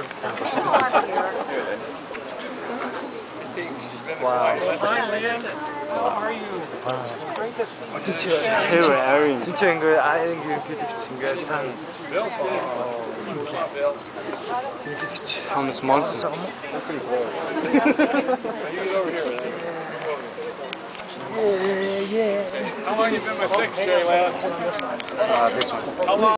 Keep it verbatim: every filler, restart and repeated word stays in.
Wow. Hi, Lynn. How are you? 진짜 해외 진짜 이거 아는 게 진짜 산 S Monson. That's pretty close. Yeah, yeah. How long you been my secretary, Lynn? Uh, this one. How long?